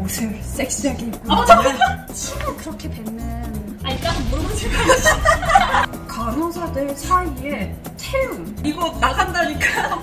옷을 섹시하게 입고 침을 그렇게 뱉는. 아, 일단은 물어보지 마. 간호사들 사이에 태움. 이거 나간다니까.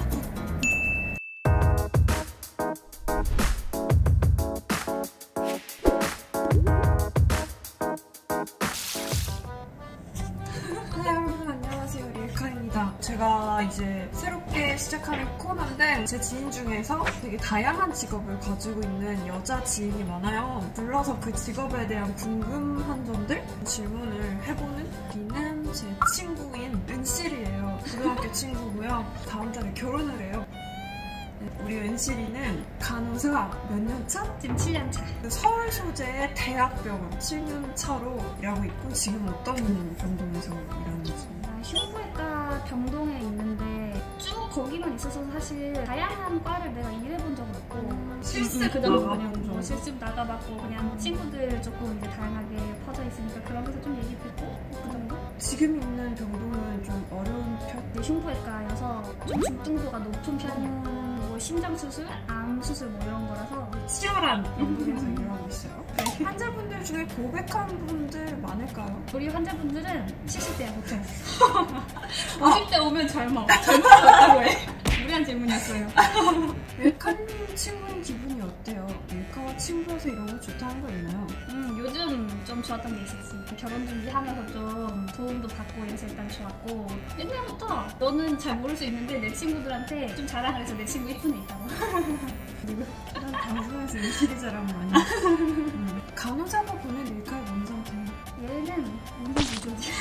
제가 이제 새롭게 시작하는 코너인데 제 지인 중에서 되게 다양한 직업을 가지고 있는 여자 지인이 많아요. 불러서 그 직업에 대한 궁금한 점들 질문을 해보는 이는 제 친구인 은실이에요. 고등학교 친구고요. 다음 달에 결혼을 해요. 우리 은실이는 간호사 몇 년 차? 지금 7년 차. 서울 소재의 대학병원 7년 차로 일하고 있고 지금 어떤 병동에서 일하는지. 흉부외과 병동에 있는데 쭉 거기만 있어서 사실 다양한 과를 내가 일해본 적은 없고 실습 그 정도거든요. 실습 나가봤고 그냥 친구들 조금 이제 다양하게 퍼져 있으니까 그런 데서 좀 얘기 듣고 그 정도? 지금 있는 병동은 좀 어려운 편? 흉부외과여서 좀 중등도가 높은 편이에요. 뭐 심장수술, 암수술 뭐 이런 거라서 치열한 병동에서 일하고 있어요. 환자분들 중에 고백한 분들 많을까요? 우리 환자분들은 70대야 보통. 50대 오면 젊어. 젊어졌다고 해. 무리한 질문이었어요. 웰카님 친구인 기분이 어때요? 웰카와 친구여서 이런 거 좋다는 거 있나요? 요즘 좀 좋았던 게 있었지. 결혼 준비하면서 좀 도움도 받고 이래서 일단 좋았고 옛날부터 너는 잘 모를 수 있는데 내 친구들한테 좀 자랑을 해서 내 친구 이쁜 애 있다고. 누구? 난 방송에서 일실이 자랑 많이. 간호사가 보낸 웰카의 원장님. 얘는 운동 부조지.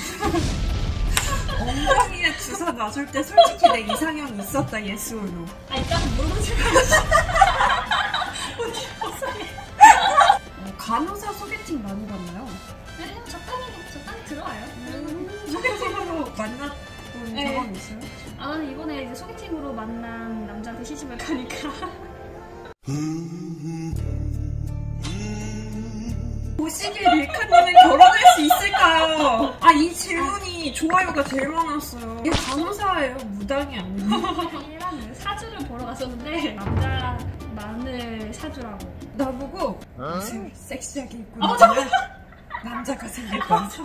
엉덩이에 주사 놔줄 때 솔직히 내 이상형이 있었다. 예스 or 노. 아, 일단은 물어보지 마. 간호사 소개팅 많이 봤나요? 네, 적당히 들어와요. 소개팅으로 만났던 경험 있어요? 아, 나는 이번에 이제 소개팅으로 만난 남자한테 시집을 가니까. 보시기에 릴카님은 결혼할 수 있을까요? 아, 이 질문이 좋아요가 제일 많았어요. 이게 간호사예요, 무당이 아니에요. 얘랑 사주를 보러 갔었는데 남자 마늘 사주라고. 나보고 옷을 섹시하게 입고 있는 남자가 생길 거야. 맞아.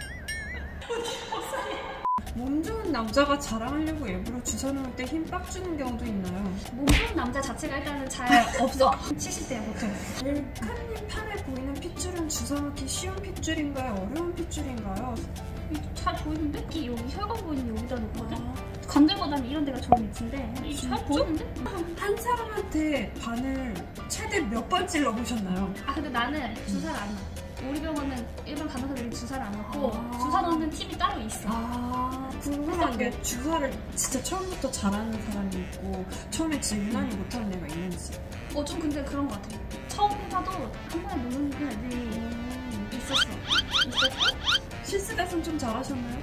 몸 좋은 남자가 자랑하려고 일부러 주사 놓을 때 힘 빡 주는 경우도 있나요? 몸 좋은 남자 자체가 일단은 잘 없어. 70대야 보통. 릴카님 팔에 보이는 핏줄은 주사 놓기 쉬운 핏줄인가요? 어려운 핏줄인가요? 잘 보이는데? 여기 혈관 보이는 여기다 놓거든? 관절보다는 이런 데가 좋은 위치인데 잘 보이는데? 한 사람한테 바늘 최대 몇 번 찔러보셨나요? 아, 근데 나는 주사를 안 넣어. 우리 병원은 일반 간호사들이 주사를 안 넣고 주사 넣는 팀이 따로 있어. 궁금한 게 주사를 진짜 처음부터 잘하는 사람이 있고 처음에 질문하니 못하는 애가 있는지. 좀 근데 그런 것 같아. 처음 봐도 한 번에 넣는 애들이 있었어. 실습에서는 좀 잘하셨나요?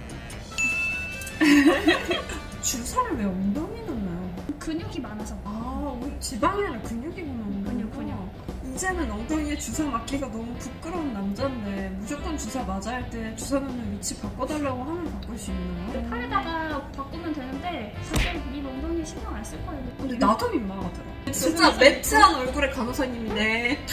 주사를 왜 엉덩이에 넣나요? 근육이 많아서. 우리 지방에는 근육이 많은 근육. 이제는 엉덩이에 주사 맞기가 너무 부끄러운 남자인데 무조건 주사 맞아야 할 때 주사 넣는 위치 바꿔달라고 하면 바꿀 수 있나요? 팔에다가 바꾸면 되는데 사실 이 엉덩이에 신경 안 쓸 거예요. 근데 나도 민망하더라. 진짜 매트한 얼굴의 간호사님이네.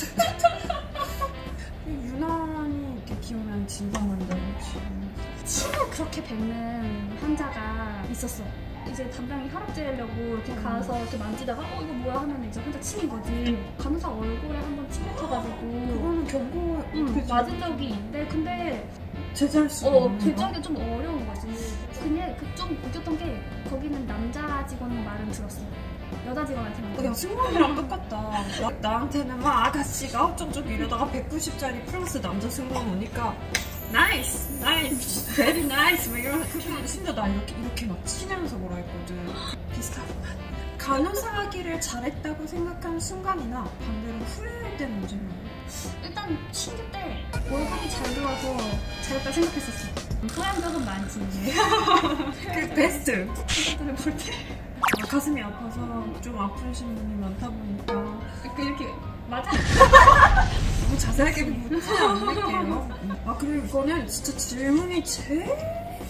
유난히 이렇게 기억나는 진상만들 혹시? 침을 그렇게 뱉는 환자가 있었어. 이제 담당이 혈압재려고 이렇게 가서 이렇게 만지다가 이거 뭐야 하면 이제 환자 침인 거지. 간호사 얼굴에 한번 침 뱉어가지고 그거는 경고 맞은 적이 있는데 근데 제재할 수 없는 제재하기 좀 어려운 거지. 근데 좀 웃겼던 게 거기는 남자 직원 말은 들었어. 여자 직원한테는 야, 승무원이랑 똑같다. 나한테는 막 아가씨가 어쩌고저쩌고 이러다가 190짜리 플러스 남자 승무원 오니까 나이스! 베리 나이스! 막 이러면서 심지어 나 이렇게 막 치면서 뭐라 했거든. 비슷하구만. 간호사 하기를 잘했다고 생각한 순간이나 반대로 후회할 때는 언제나요? 일단 신규 때 월급이 잘 들어와서 잘했다 생각했었어. 후회한 적은 많지. 그 베스트! 환자들을 볼 때 가슴이 아파서 좀 아프신 분이 많다 보니까 이렇게 맞아. 너무 자세하게 묻지 않을게요. 그리고 이거는 진짜 질문이 제일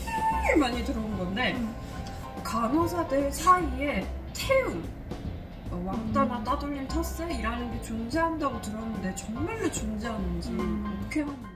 많이 들어온 건데 간호사들 사이에 태움 왕따나 따돌림 텃세 이라는 게 존재한다고 들었는데 정말로 존재하는지 어떻게 하는지.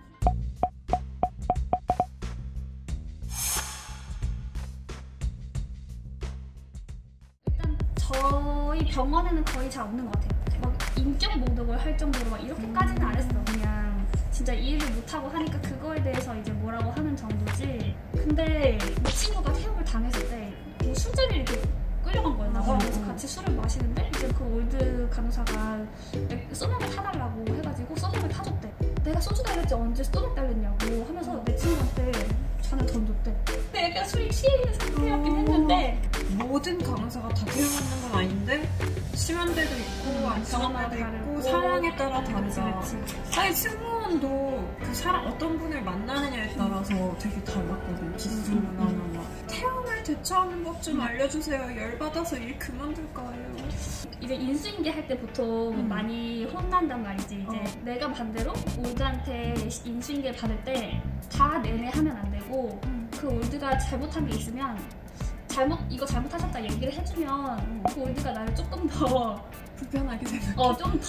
일단 저희 병원에는 거의 잘 없는 것 같아요. 막 인격 모독을 할 정도로 막 이렇게까지는 안 했어. 그냥 진짜 이해를 못하고 하니까 그거에 대해서 이제 뭐라고 하는 정도지. 근데 내 친구가 태움을 당했을 때 뭐 술자리 이렇게 끌려간 거였나 봐. 그래서 같이 술을 마시는데 이제 그 올드 간호사가 소맥을 타달라고 해가지고 소맥을 타줬대. 내가 소주 달랬지 언제 소맥 달랬냐고 하면서 내 친구한테 잔을 던졌대. 근데 약간 술이 취해 있는 상태였긴 했는데 모든 간호사가 다 태어나는 건 아닌데 심한 데도 있고 안 심한 데도 있고 상황에 따라 다르다. 사실 승무원도 그 사람 어떤 분을 만나느냐에 따라서 되게 달랐거든. 기술문화나 막 태움을 대처하는 법 좀 알려주세요. 열받아서 일 그만둘 거예요. 이제 인수인계 할 때 보통 많이 혼난단 말이지. 이제 내가 반대로 올드한테 인수인계 받을 때 다 내내 하면 안 되고 그 올드가 잘못한 게 있으면 이거 잘못하셨다 얘기를 해주면 그 올드가 나를 조금 더 불편하게 되는 좀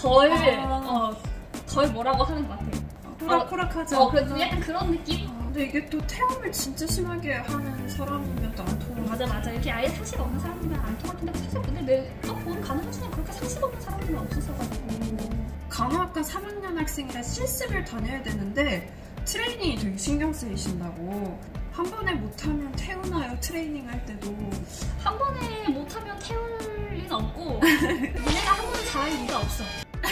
덜 뭐라고 하는 것 같아. 호락호락하지 그래도 약간 그런 느낌? 근데 이게 또 태움을 진짜 심하게 하는 사람이면 또 안 통하고. 맞아. 이렇게 아예 상식 없는 사람이면 안 통할 텐데 사실 근데 내가 본 간호사 중에 그렇게 상식 없는 사람들은 없었어가지고. 간호학과 3학년 학생이라 실습을 다녀야 되는데 트레이닝이 되게 신경 쓰이신다고. 한 번에 못하면 태우나요? 트레이닝 할 때도. 한 번에 못하면 태울 리는 없고 니네가 한 번에 잘할 리가 없어.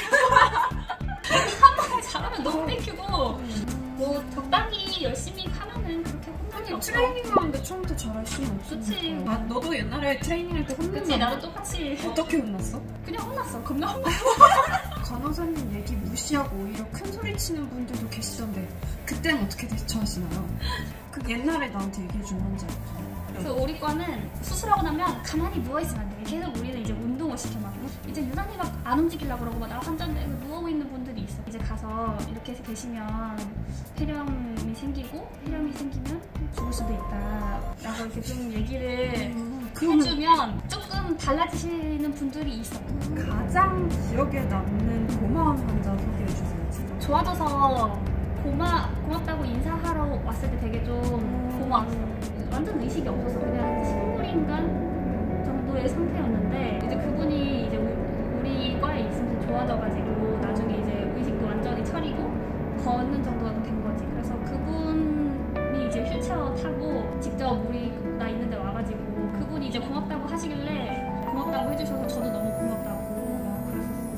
한 번에 잘하면 너무 땡큐고 뭐 적당히 열심히 하면은 그렇게 혼나는 없어. 트레이닝 하는데 처음부터 잘할 수는 없어. 그치. 너도 옛날에 트레이닝 할 때 혼났나? 그치, 나도 똑같이. 어떻게 혼났어? 그냥 혼났어. 겁나 혼났어. 간호사님 얘기 무시하고 오히려 큰 소리 치는 분들도 계시던데 그때는 어떻게 대처하시나요? 그 옛날에 나한테 얘기해준 환자. 그래서 우리 과는 수술하고 나면 가만히 누워있으면 안 돼. 계속 우리는 이제 운동을 시켜막. 이제 유난히 막 안 움직이려고 그러고 나 환자인데 누워있는 분들이 있어. 이제 가서 이렇게 해서 계시면 폐렴이 생기고 폐렴이 생기면 죽을 수도 있다 라고 이렇게 좀 얘기를 해주면 조금 달라지시는 분들이 있어. 가장 기억에 남는 고마운 환자 소개해주세요. 지금. 좋아져서 고맙다고 인사하러 왔을 때 되게 좀 고마웠어. 완전 의식이 없어서 그냥 식물인간 정도의 상태였는데 이제 그분이 이제 우리 과에 있으면서 좋아져가지고 나중에 이제 의식도 완전히 차리고 걷는 정도가 된 거지. 그래서 그분이 이제 휠체어 타고 직접 우리 나 있는 데 와가지고 그분이 이제 고맙다고 하시길래 고맙다고 해주셔서 저도 너무 고맙다고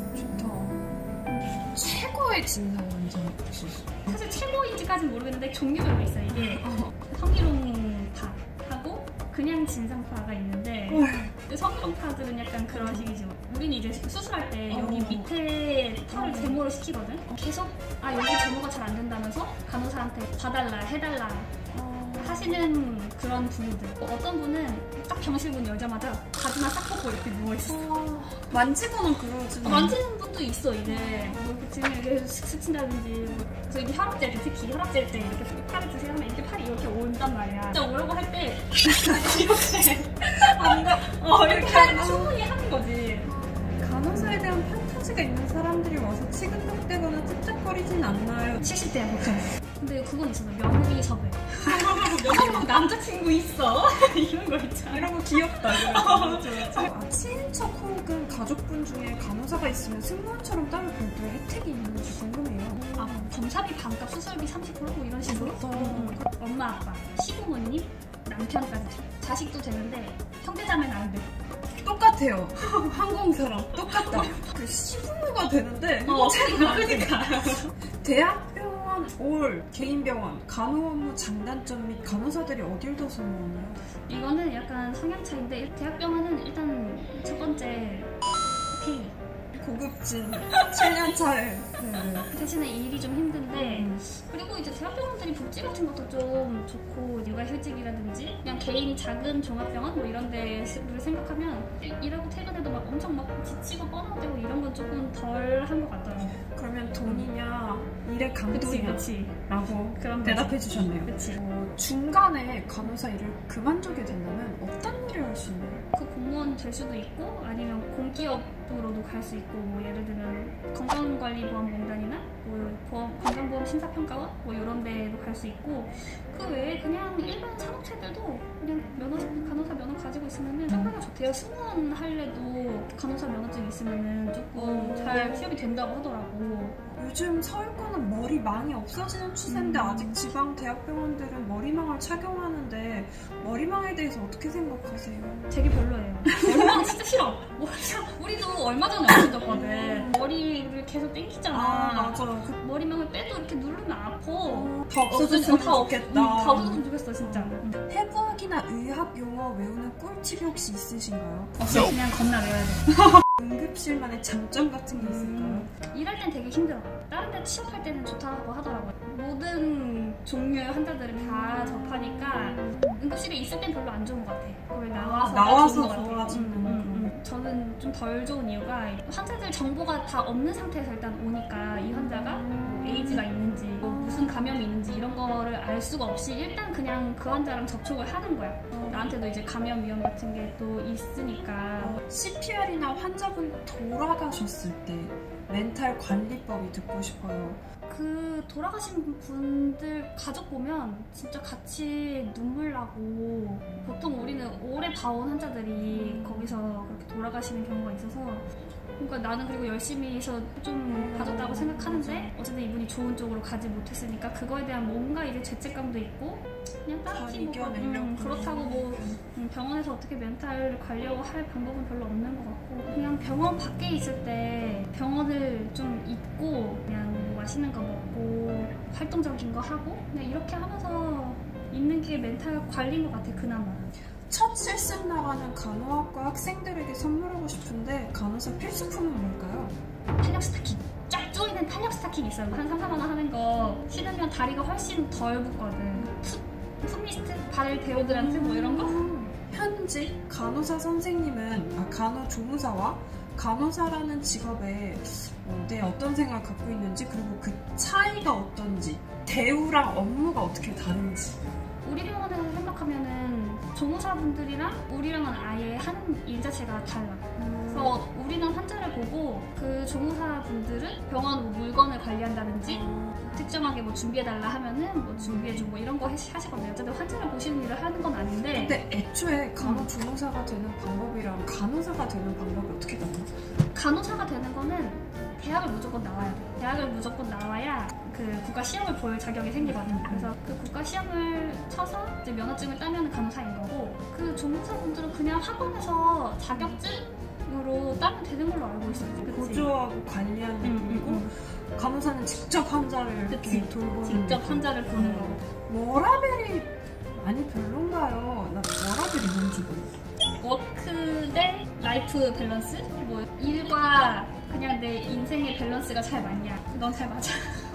좋다. 최고의 진상 환자 혹시? 사실 최고인지까지는 모르겠는데 종류별로 있어요. 이게 성희롱파하고 그냥 진상파가 있는데 성희롱파들은 약간 그런 식이지. 우리는 이제 수술할 때 여기 밑에 털을 제모를 시키거든. 계속 여기 제모가 잘 안 된다면서 간호사한테 봐달라 해달라 하시는 그런 분들. 어떤 분은 딱 병실문 열자마자 바지만 싹 벗고 이렇게 누워있어. 만지고는 그러지. 만지는 분도 있어. 이제 뭐 이렇게 지금 이렇게 스친다든지 그래서 이게 혈압젤 때 특히 혈압젤 때 이렇게 팔을 드세요 하면 이렇게 팔이 이렇게 온단 말이야. 진짜 오려고 할 때 이렇게 이렇게 하면 충분히 하는 거지. 간호사에 대한 판타지가 있는 사람들이 와서 치근덕대거나 찝쩍거리진 않나요? 70대야 보통. 근데 그건 있어. 명의 섭외. 명의 남자친구 있어. 이런 거 있잖아. 이런 거 귀엽다. 친인척 혹은 가족분 중에 간호사가 있으면 승무원처럼 따로 별도의 혜택이 있는지 궁금해요. 검사비 반값, 수술비 30% 이런 식으로? 엄마, 아빠, 시부모님, 남편까지. 자식도 되는데 형제자매는 안 돼. 똑같아요. 항공사랑 똑같다. 그 시부모가 되는데 그러니까. 대학병원 올 개인병원 간호 업무 장단점 및 간호사들이 어딜 더 선호하나요? 이거는 약간 성향 차이인데 대학병원은 일단 첫 번째 페이 고급진 7년 차에 대신에 일이 좀 힘든데 그리고 이제 대학병원들이 복지 같은 것도 좀 좋고 육아휴직이라든지 그냥 개인이 작은 종합병원 뭐 이런 데를 생각하면 일하고 퇴근해도 막 엄청 막 지치고 번아웃되고 이런 건 조금 덜 한 것 같더라고요. 그러면 돈이냐 일의 강도냐 라고 대답해 주셨네요. 그치. 중간에 간호사 일을 그만두게 된다면 어떤 일을 할 수 있나요? 그 공무원 될 수도 있고 아니면 공기업 쪽으로도 갈 수 있고 뭐 예를 들면 건강관리보험공단이나 뭐 건강보험 심사평가원 뭐 이런 데도 갈 수 있고 그 외에 그냥 일반 산업체들도 그냥 간호사 면허 가지고 있으면은 정말 좋대요. 승무원 할래도 간호사 면허증 있으면은 조금 잘 취업이 된다고 하더라고. 요즘 서울권은 머리망이 없어지는 추세인데 아직 지방 대학병원들은 머리망을 착용하는데 머리망에 대해서 어떻게 생각하세요? 되게 별로예요. 머리망 진짜 싫어. 우리도 얼마 전에 없어졌거든. 머리를 계속 땡기잖아. 맞아. 그 머리망을 빼도 이렇게 누르면 아파. 다 없어졌으면 좋겠다. 다 없어졌으면 좋겠어 진짜. 해부학이나 의학 용어 외우는 꿀팁이 혹시 있으신가요? 없어. 그냥 겁나 외워야 돼. 응급실만의 장점 같은 게 있을까요? 일할 땐 되게 힘들어. 다른 데 취업할 때는 좋다고 하더라고요. 모든 종류의 환자들을 다 접하니까 응급실에 있을 땐 별로 안 좋은 것 같아. 그걸 나와서 좋아지는 저는 좀 덜 좋은 이유가 환자들 정보가 다 없는 상태에서 일단 오니까 이 환자가 뭐 에이즈가 있는지 뭐 무슨 감염이 있는지 이런 거를 알 수가 없이 일단 그냥 그 환자랑 접촉을 하는 거야. 나한테도 이제 감염 위험 같은 게 또 있으니까. CPR이나 환자분 돌아가셨을 때 멘탈 관리법이 듣고 싶어요. 그 돌아가신 분들 가족 보면 진짜 같이 눈물 나고 보통 우리는 오래 봐온 환자들이 거기서 그렇게 돌아가시는 경우가 있어서 그러니까 나는 그리고 열심히 해서 좀 봐줬다고 생각하는데 어쨌든 이분이 좋은 쪽으로 가지 못했으니까 그거에 대한 뭔가 이제 죄책감도 있고 그냥 딱히 뭐 그렇다고 뭐 병원에서 어떻게 멘탈 관리하고 할 방법은 별로 없는 것 같고 그냥 병원 밖에 있을 때 병원을 좀 잊고 그냥 뭐 맛있는 거 먹고 활동적인 거 하고 그냥 이렇게 하면서 있는 게 멘탈 관리인 것 같아 그나마. 첫 실습 나가는 간호학과 학생들에게 선물하고 싶은데 간호사 필수품은 뭘까요? 탄력 스타킹. 쫙 조이는 탄력 스타킹 있어요. 한 3, 4만 원 하는 거 신으면 다리가 훨씬 덜 붓거든. 풋미스트? 발 배우들한테 뭐 이런 거? 현직 간호사 선생님은 간호조무사와 간호사라는 직업에 대해 어떤 생각을 갖고 있는지 그리고 그 차이가 어떤지 대우랑 업무가 어떻게 다른지. 우리 병원에서 생각하면은 조무사분들이랑 우리랑은 아예 하는 일 자체가 달라. 그래서 우리는 환자를 보고 그 조무사분들은 병원 물건을 관리한다든지 특정하게 뭐 준비해달라 하면은 뭐 준비해주고 이런 거 하시거든요. 어쨌든 환자를 보시는 일을 하는 건 아닌데 근데 애초에 간호조무사가 되는 방법이랑 간호사가 되는 방법이 어떻게 달라요? 간호사가 되는 거는 대학을 무조건 나와야 돼. 대학을 무조건 나와야 그 국가 시험을 볼 자격이 생기거든. 그래서 그 국가 시험을 쳐서 이제 면허증을 따면 간호사인 거고 그 조무사분들은 그냥 학원에서 자격증으로 따면 되는 걸로 알고 있어요. 보조하고 관리하는 느낌이고 간호사는 직접 환자를 이렇게 돌보는 직접 환자를 보는 거고. 워라벨이 많이 별론가요? 나 워라벨이 뭔지 모르겠어. 워크 대 라이프 밸런스? 뭐 일과 그냥 내 인생의 밸런스가 잘 맞냐? 넌 잘 맞아.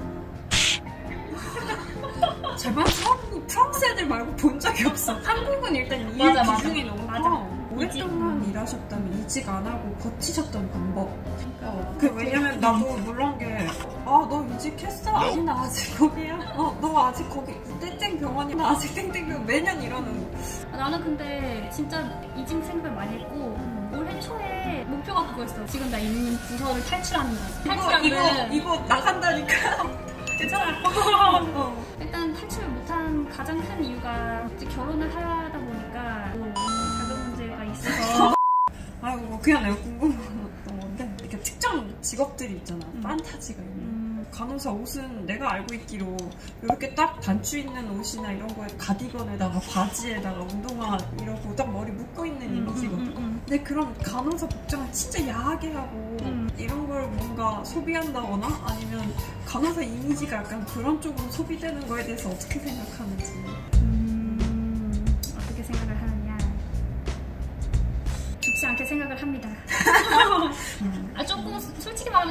제발 프랑스 애들 말고 본 적이 없어. 한국은 일단 일 비중이 너무 커. 오랫동안 일하셨다면 이직 안 하고 버티셨던 방법. 왜냐면 나도 놀란 게 너 이직했어? 아니 나 아직 거기야. 너 아직 거기 땡땡 병원이야. 나 아직 땡땡 병원 매년 이러는 거. 나는 근데 진짜 이직 생각을 많이 했고 올해 초에 목표가 그거였어. 지금 나 있는 부서를 탈출하는 거. 이거 나간다니까. 괜찮아. 일단 탈출을 못한 가장 큰 이유가 이제 결혼을 하다 보니까 자금 문제가 있어서 아이고 그냥 내가 궁금했던 건데 이렇게 특정 직업들이 있잖아. 판타지가 있는. 간호사 옷은 내가 알고 있기로 이렇게 딱 단추 있는 옷이나 이런 거에 가디건에다가 바지에다가 운동화 이러고 딱 머리 묶고 있는 이미지거든. 근데 그런 간호사 복장을 진짜 야하게 하고 이런 걸 뭔가 소비한다거나 아니면 간호사 이미지가 약간 그런 쪽으로 소비되는 거에 대해서 어떻게 생각하는지. 어떻게 생각을 하느냐. 좋지 않게 생각을 합니다. 조금 솔직히 말하면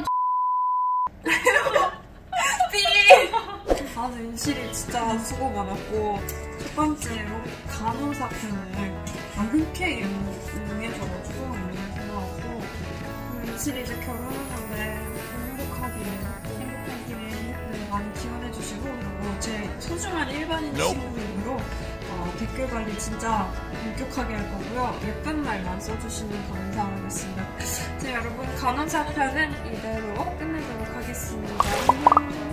윤실이 진짜 수고 많았고 첫 번째로 간호사 편을 흔쾌히 응해줘가지고 너무 고마웠고 윤실이 이제 결혼하는데 행복하기를 많이 기원해주시고 그리고 제 소중한 일반인 친구로 댓글 관리 진짜 엄격하게 할 거고요. 예쁜 말만 써주시면 감사하겠습니다. 자, 여러분 간호사 편은 이대로 끝내도록 하겠습니다.